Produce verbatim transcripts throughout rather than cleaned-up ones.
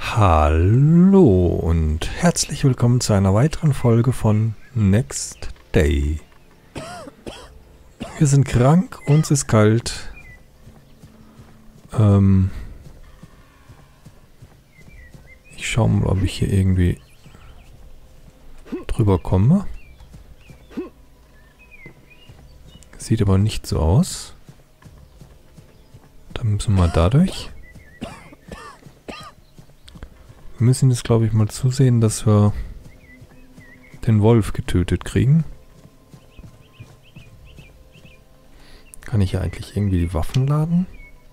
Hallo und herzlich willkommen zu einer weiteren Folge von Next Day. Wir sind krank, uns ist kalt. Ähm ich schaue mal, ob ich hier irgendwie drüber komme. Sieht aber nicht so aus. Dann müssen wir dadurch. Wir müssen jetzt, glaube ich, mal zusehen, dass wir den Wolf getötet kriegen. Kann ich ja eigentlich irgendwie die Waffen laden?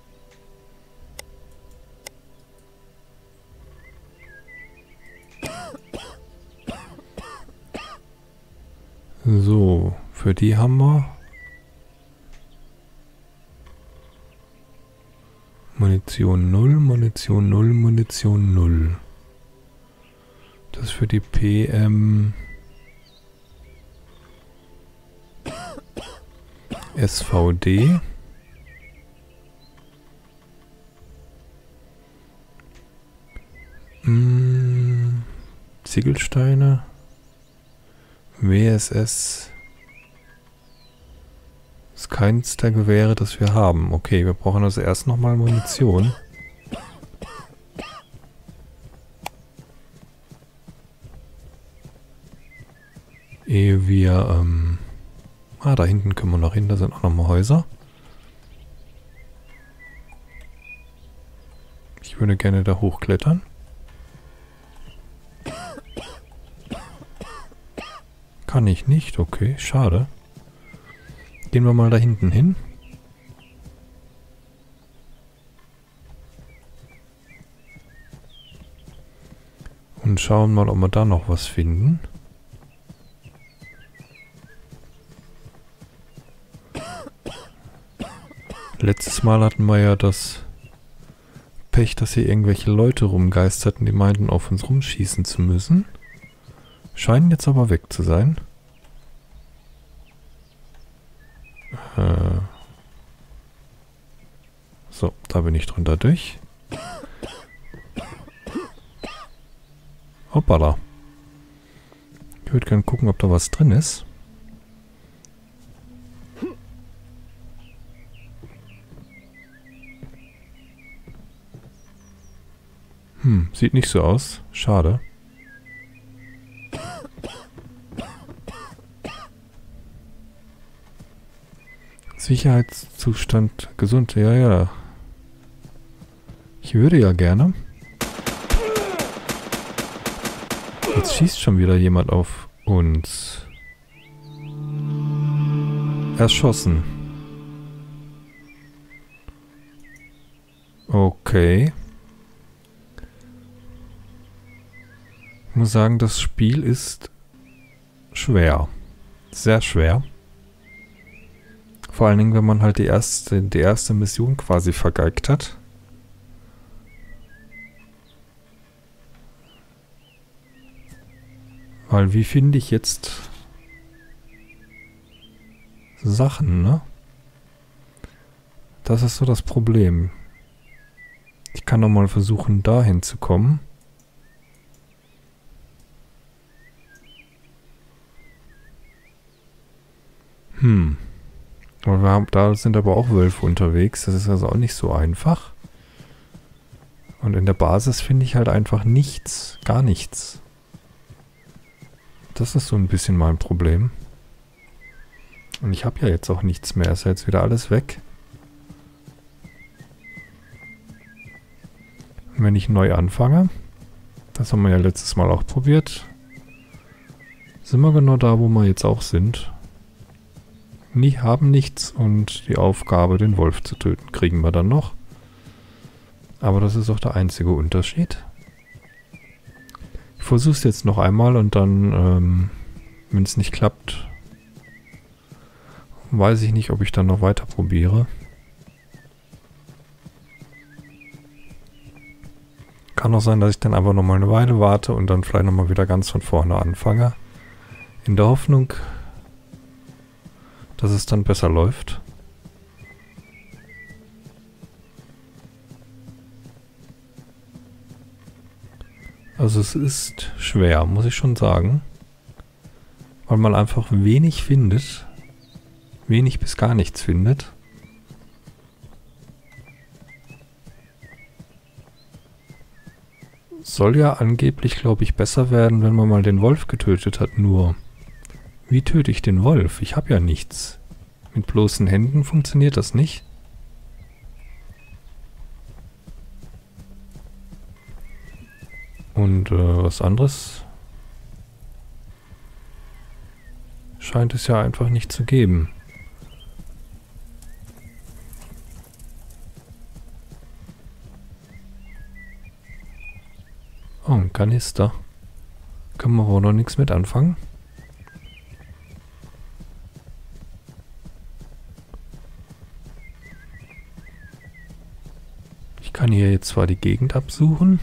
So, für die haben wir Munition null, Munition null, Munition null. Das für die P M S V D. Hm, Ziegelsteine. W S S. Ist keins der Gewehre, das wir haben. Okay, wir brauchen also erst nochmal Munition. Ehe wir, ähm... Ah, da hinten können wir noch hin, da sind auch nochmal Häuser. Ich würde gerne da hochklettern. Kann ich nicht, okay, schade. Gehen wir mal da hinten hin. Und schauen mal, ob wir da noch was finden. Letztes Mal hatten wir ja das Pech, dass hier irgendwelche Leute rumgeisterten, die meinten, auf uns rumschießen zu müssen. Scheinen jetzt aber weg zu sein. Äh so, da bin ich drunter durch. Hoppala. Ich würde gerne gucken, ob da was drin ist. Hm, sieht nicht so aus. Schade. Sicherheitszustand gesund. Ja, ja. Ich würde ja gerne. Jetzt schießt schon wieder jemand auf uns. Erschossen. Okay. Ich muss sagen, das Spiel ist schwer. Sehr schwer. Vor allen Dingen, wenn man halt die erste, die erste Mission quasi vergeigt hat. Weil wie finde ich jetzt Sachen, ne? Das ist so das Problem. Ich kann noch mal versuchen, dahin zu kommen. Hm. Aber wir haben, da sind aber auch Wölfe unterwegs. Das ist also auch nicht so einfach. Und in der Basis finde ich halt einfach nichts. Gar nichts. Das ist so ein bisschen mein Problem. Und ich habe ja jetzt auch nichts mehr. Ist ja jetzt wieder alles weg. Und wenn ich neu anfange, das haben wir ja letztes Mal auch probiert, sind wir genau da, wo wir jetzt auch sind. Nie haben nichts und die Aufgabe, den Wolf zu töten, kriegen wir dann noch. Aber das ist auch der einzige Unterschied. Ich versuche es jetzt noch einmal und dann, ähm, wenn es nicht klappt, weiß ich nicht, ob ich dann noch weiter probiere. Kann auch sein, dass ich dann einfach noch mal eine Weile warte und dann vielleicht noch mal wieder ganz von vorne anfange. In der Hoffnung, dass es dann besser läuft. Also es ist schwer, muss ich schon sagen. Weil man einfach wenig findet. Wenig bis gar nichts findet. Soll ja angeblich, glaube ich, besser werden, wenn man mal den Wolf getötet hat. Nur, wie töte ich den Wolf? Ich habe ja nichts. Mit bloßen Händen funktioniert das nicht. Und äh, was anderes scheint es ja einfach nicht zu geben. Oh, ein Kanister. Können wir aber noch nichts mit anfangen. Ich kann hier jetzt zwar die Gegend absuchen.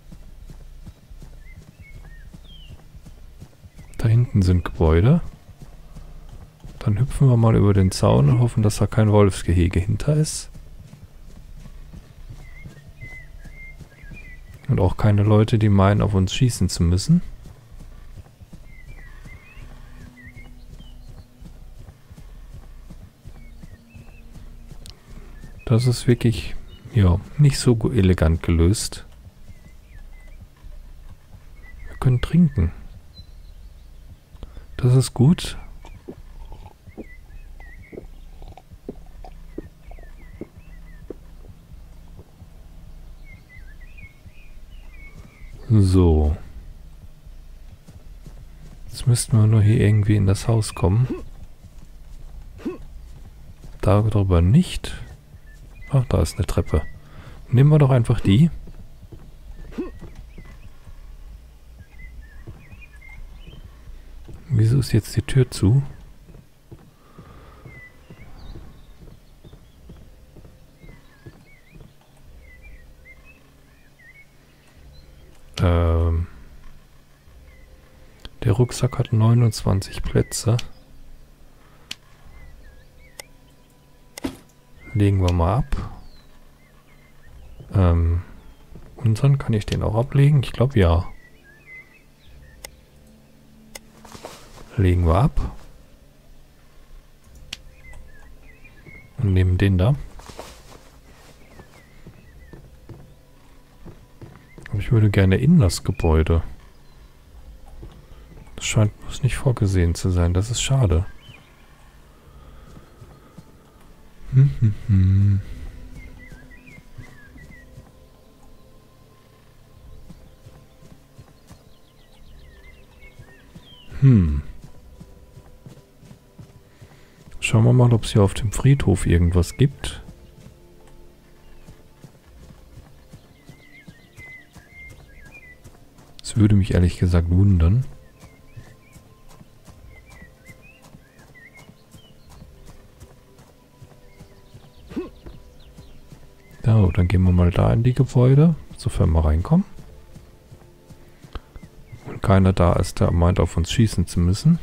Da hinten sind Gebäude. Dann hüpfen wir mal über den Zaun und hoffen, dass da kein Wolfsgehege hinter ist. Und auch keine Leute, die meinen, auf uns schießen zu müssen. Das ist wirklich, ja, nicht so elegant gelöst. Wir können trinken. Das ist gut. So. Jetzt müssten wir nur hier irgendwie in das Haus kommen. Darüber nicht. Ach, da ist eine Treppe. Nehmen wir doch einfach die. Wieso ist jetzt die Tür zu? Ähm, der Rucksack hat neunundzwanzig Plätze. Legen wir mal ab. Ähm, unseren, kann ich den auch ablegen? Ich glaube ja. Legen wir ab. Und nehmen den da. Aber ich würde gerne in das Gebäude. Das scheint bloß nicht vorgesehen zu sein. Das ist schade. Hm, hm, hm. Hm. Schauen wir mal, ob es hier auf dem Friedhof irgendwas gibt. Das würde mich ehrlich gesagt wundern. So, dann gehen wir mal da in die Gebäude, sofern wir reinkommen. Und keiner da ist, der meint, auf uns schießen zu müssen.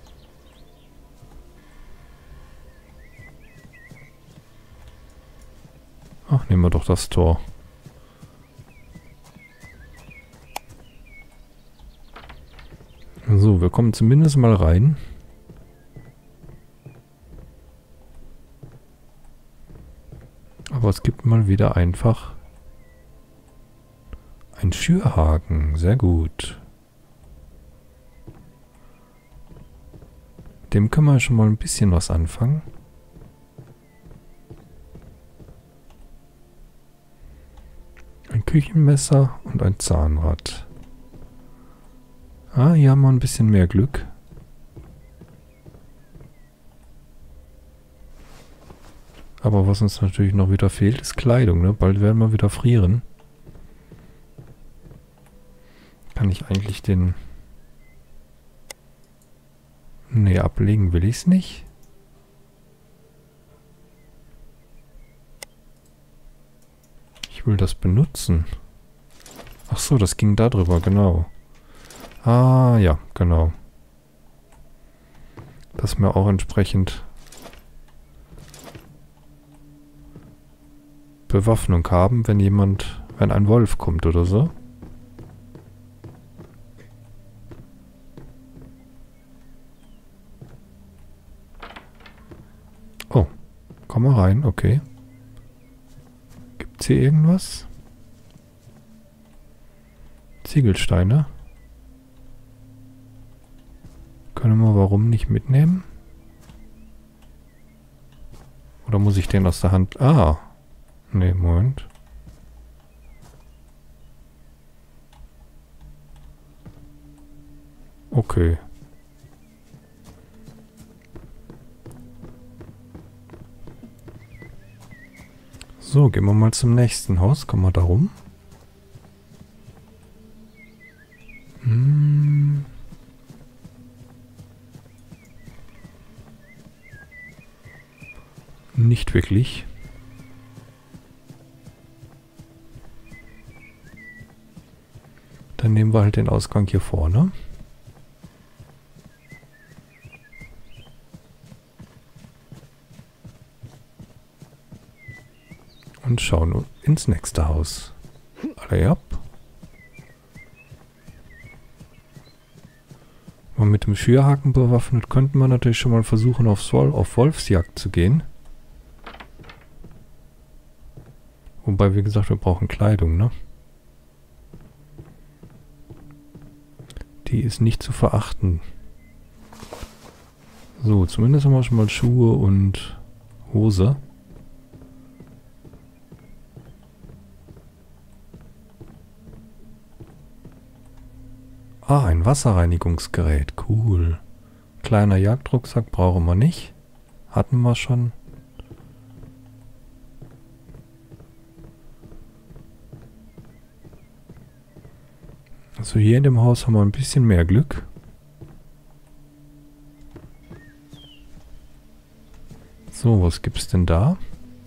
Ach, nehmen wir doch das Tor. So, wir kommen zumindest mal rein. Aber es gibt mal wieder einfach ein Schürhaken. Sehr gut. Dem können wir schon mal ein bisschen was anfangen. Ein Küchenmesser und ein Zahnrad. Ah, hier haben wir ein bisschen mehr Glück. Aber was uns natürlich noch wieder fehlt, ist Kleidung, ne? Bald werden wir wieder frieren. Kann ich eigentlich den... Ne, ablegen will ich es nicht. Ich will das benutzen. Ach so, das ging da drüber, genau. Ah, ja, genau. Dass wir auch entsprechend Bewaffnung haben, wenn jemand, wenn ein Wolf kommt oder so. Komm mal rein, okay. Gibt's hier irgendwas? Ziegelsteine. Können wir warum nicht mitnehmen? Oder muss ich den aus der Hand... Ah. Nee, Moment. Okay. So, gehen wir mal zum nächsten Haus. Kommen wir da rum? Hm. Nicht wirklich. Dann nehmen wir halt den Ausgang hier vorne. Und schauen ins nächste Haus. Alle ab. Und mit dem Schürhaken bewaffnet könnten wir natürlich schon mal versuchen, aufs Wol- auf Wolfsjagd zu gehen. Wobei, wie gesagt, wir brauchen Kleidung, ne? Die ist nicht zu verachten. So, zumindest haben wir schon mal Schuhe und Hose. Ah, ein Wasserreinigungsgerät. Cool. Kleiner Jagdrucksack brauchen wir nicht. Hatten wir schon. Also hier in dem Haus haben wir ein bisschen mehr Glück. So, was gibt's denn da?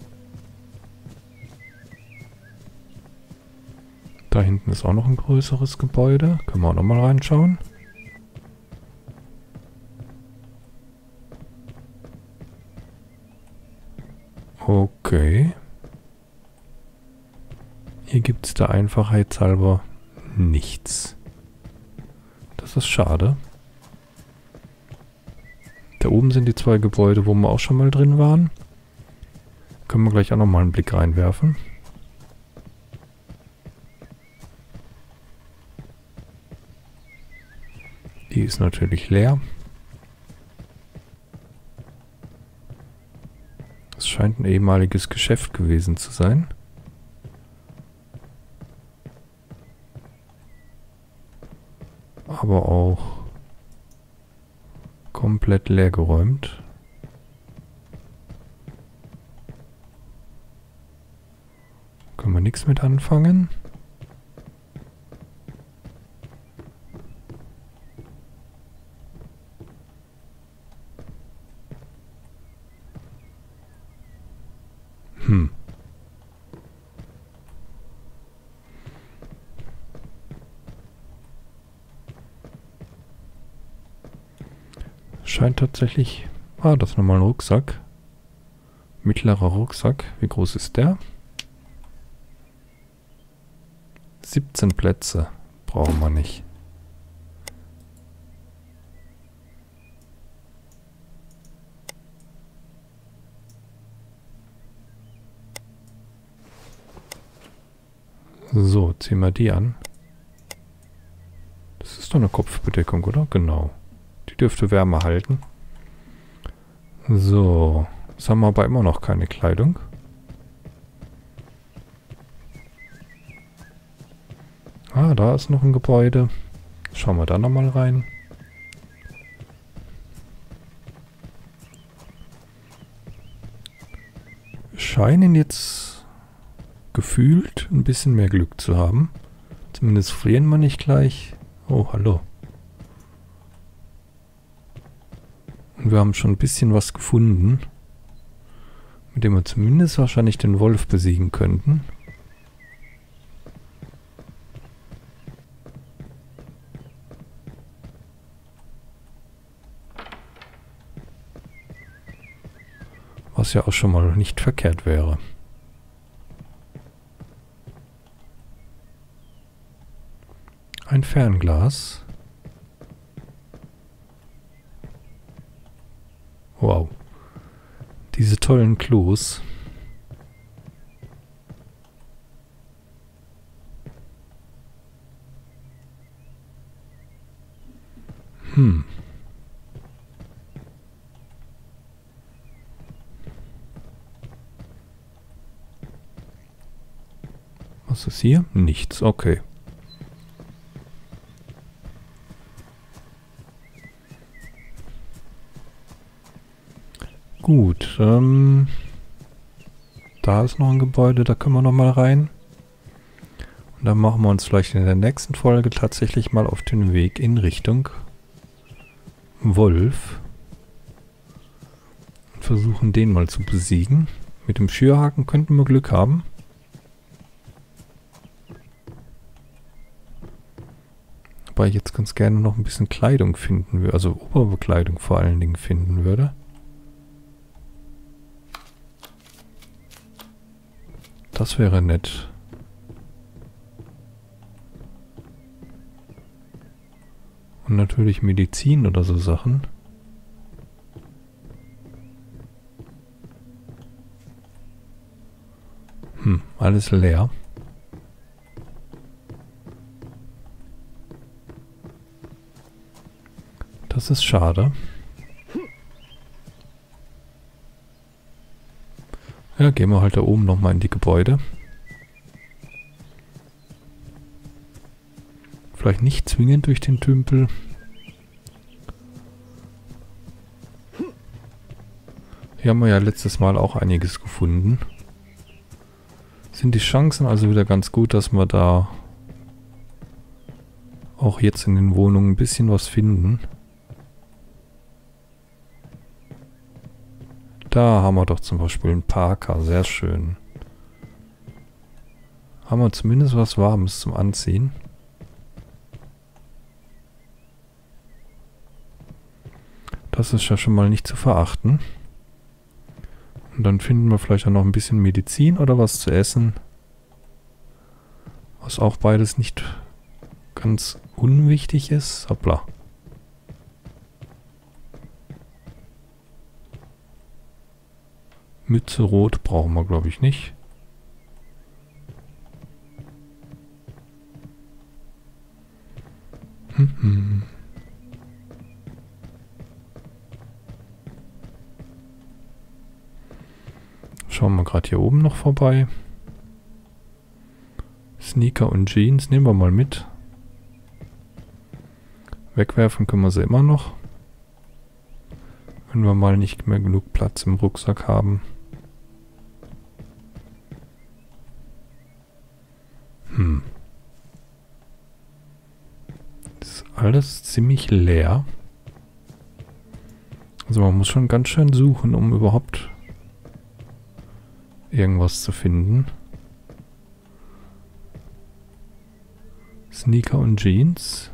Da hinten ist auch noch ein größeres Gebäude. Können wir auch noch mal reinschauen. Okay. Hier gibt es der Einfachheit halber nichts. Das ist schade. Da oben sind die zwei Gebäude, wo wir auch schon mal drin waren. Können wir gleich auch noch mal einen Blick reinwerfen. Die ist natürlich leer. Es scheint ein ehemaliges Geschäft gewesen zu sein. Aber auch komplett leer geräumt. Können wir nichts mit anfangen. Hm. Scheint tatsächlich... Ah, das ist nochmal ein Rucksack. Mittlerer Rucksack. Wie groß ist der? siebzehn Plätze. Brauchen wir nicht. So, ziehen wir die an. Das ist doch eine Kopfbedeckung, oder? Genau. Die dürfte Wärme halten. So. Jetzt haben wir aber immer noch keine Kleidung. Ah, da ist noch ein Gebäude. Schauen wir da nochmal rein. Wir scheinen jetzt gefühlt ein bisschen mehr Glück zu haben. Zumindest frieren wir nicht gleich. Oh, hallo. Und wir haben schon ein bisschen was gefunden, mit dem wir zumindest wahrscheinlich den Wolf besiegen könnten. Was ja auch schon mal nicht verkehrt wäre. Ein Fernglas. Wow. Diese tollen Klos. Hm. Was ist hier? Nichts, okay. Gut, ähm, da ist noch ein Gebäude, da können wir noch mal rein. Und dann machen wir uns vielleicht in der nächsten Folge tatsächlich mal auf den Weg in Richtung Wolf. Und versuchen den mal zu besiegen. Mit dem Schürhaken könnten wir Glück haben. Wobei ich jetzt ganz gerne noch ein bisschen Kleidung finden würde, also Oberbekleidung vor allen Dingen finden würde. Das wäre nett. Und natürlich Medizin oder so Sachen. Hm, alles leer. Das ist schade. Ja, gehen wir halt da oben nochmal in die Gebäude. Vielleicht nicht zwingend durch den Tümpel. Hier haben wir ja letztes Mal auch einiges gefunden. Sind die Chancen also wieder ganz gut, dass wir da auch jetzt in den Wohnungen ein bisschen was finden. Da haben wir doch zum Beispiel einen Parker, sehr schön. Haben wir zumindest was Warmes zum Anziehen. Das ist ja schon mal nicht zu verachten. Und dann finden wir vielleicht auch noch ein bisschen Medizin oder was zu essen. Was auch beides nicht ganz unwichtig ist. Hoppla. Mütze rot brauchen wir, glaube ich, nicht. Hm, hm. Schauen wir gerade hier oben noch vorbei. Sneaker und Jeans nehmen wir mal mit. Wegwerfen können wir sie immer noch. Wenn wir mal nicht mehr genug Platz im Rucksack haben. Hm. Das ist alles ziemlich leer. Also man muss schon ganz schön suchen, um überhaupt irgendwas zu finden. Sneaker und Jeans.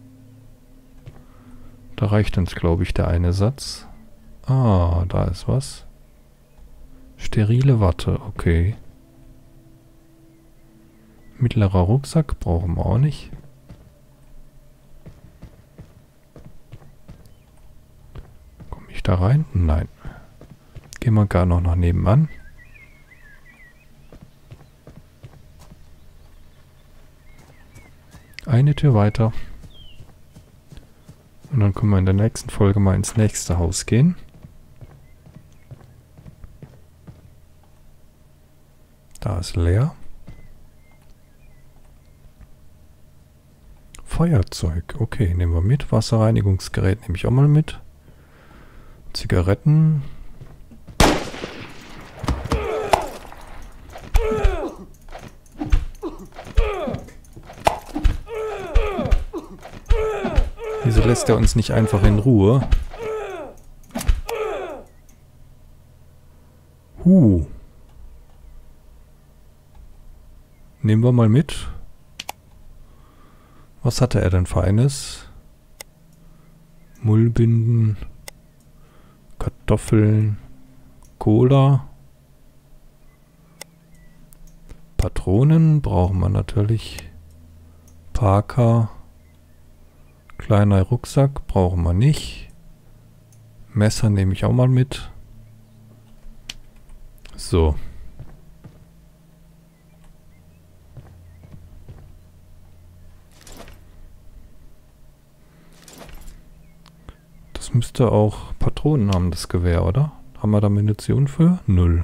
Da reicht uns, glaube ich, der eine Satz. Ah, da ist was. Sterile Watte, okay. Mittlerer Rucksack brauchen wir auch nicht. Komme ich da rein? Nein. Gehen wir gar noch nach nebenan. Eine Tür weiter. Und dann können wir in der nächsten Folge mal ins nächste Haus gehen. Da ist leer. Feuerzeug. Okay, nehmen wir mit. Wasserreinigungsgerät nehme ich auch mal mit. Zigaretten. Wieso lässt er uns nicht einfach in Ruhe? Huh. Nehmen wir mal mit. Was hatte er denn für eines? Mullbinden, Kartoffeln, Cola. Patronen brauchen wir natürlich. Parker. Kleiner Rucksack brauchen wir nicht. Messer nehme ich auch mal mit. So. Das müsste auch Patronen haben, das Gewehr, oder? Haben wir da Munition für? Null.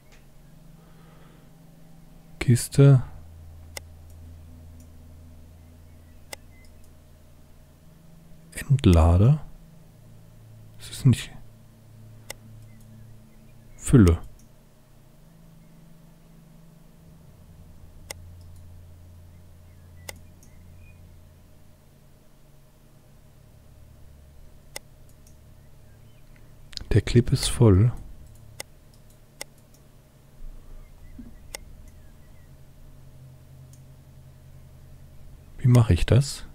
Kiste. Entlade. Das ist nicht... Fülle. Der Clip ist voll. Wie mache ich das?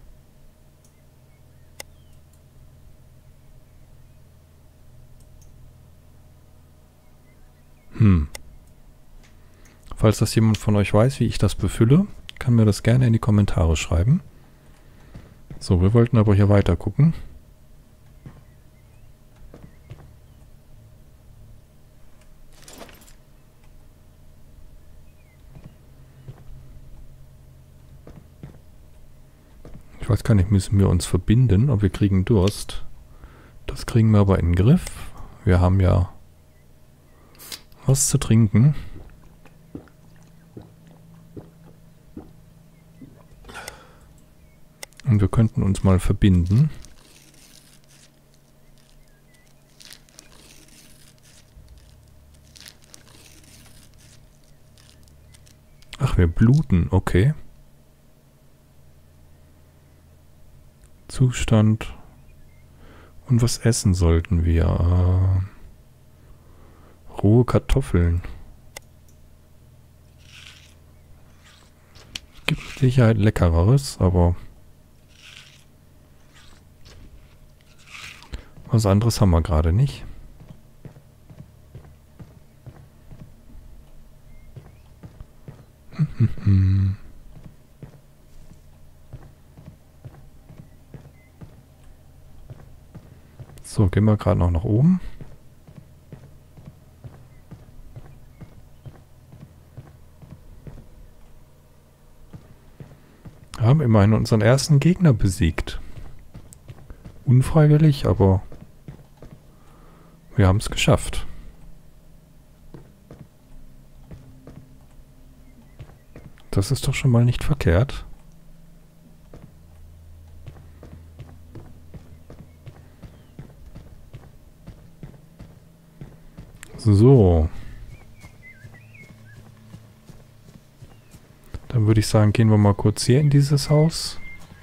Hm. Falls das jemand von euch weiß, wie ich das befülle, kann mir das gerne in die Kommentare schreiben. So, wir wollten aber hier weiter gucken. Ich weiß gar nicht, müssen wir uns verbinden, aber wir kriegen Durst. Das kriegen wir aber in den Griff. Wir haben ja was zu trinken. Und wir könnten uns mal verbinden. Ach, wir bluten, okay. Zustand. Und was essen sollten wir? Äh, rohe Kartoffeln. Gibt mit Sicherheit Leckereres, aber was anderes haben wir gerade nicht. So, gehen wir gerade noch nach oben. Haben immerhin unseren ersten Gegner besiegt. Unfreiwillig, aber wir haben es geschafft. Das ist doch schon mal nicht verkehrt. So. Dann würde ich sagen, gehen wir mal kurz hier in dieses Haus.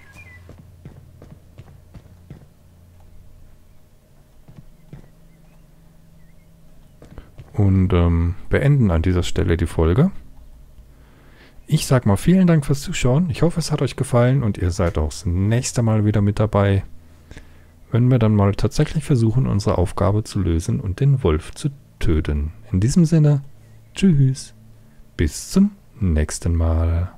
Und ähm, beenden an dieser Stelle die Folge. Ich sag mal vielen Dank fürs Zuschauen. Ich hoffe, es hat euch gefallen und ihr seid auch das nächste Mal wieder mit dabei, wenn wir dann mal tatsächlich versuchen, unsere Aufgabe zu lösen und den Wolf zu töten. In diesem Sinne, tschüss, bis zum nächsten Mal.